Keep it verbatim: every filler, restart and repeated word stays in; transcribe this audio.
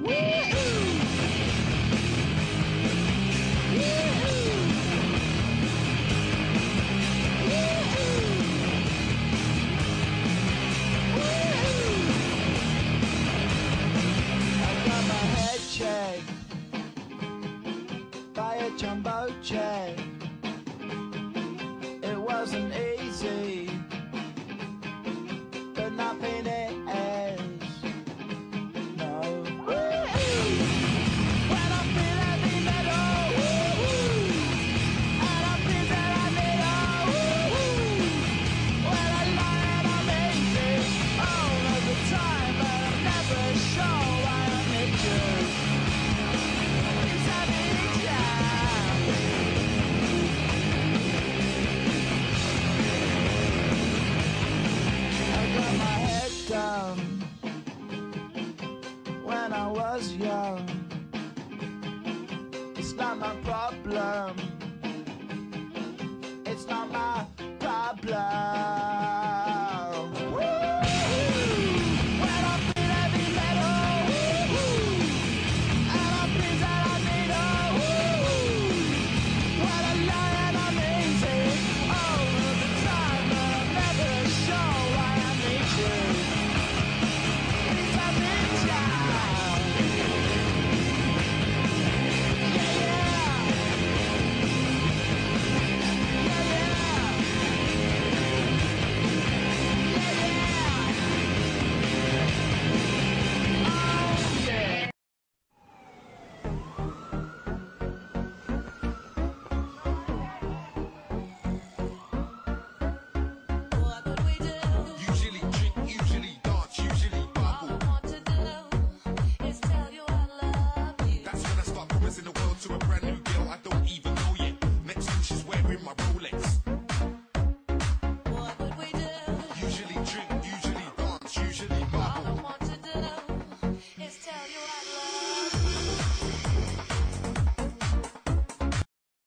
By a jumbo jet. It wasn't easy, but nothing is. No. When I feel heavy metal, and I feel that I need a when I lie and I'm easy all of the time, but I'm never sure why I need you. Down when I was young, it's not my problem, it's not my problem. When I feel heavy metal, and I feel that I need a when I lie and I'm easy all of the time, but I'm never sure why I need you. To a brand new girl I don't even know yet. Next thing she's wearing my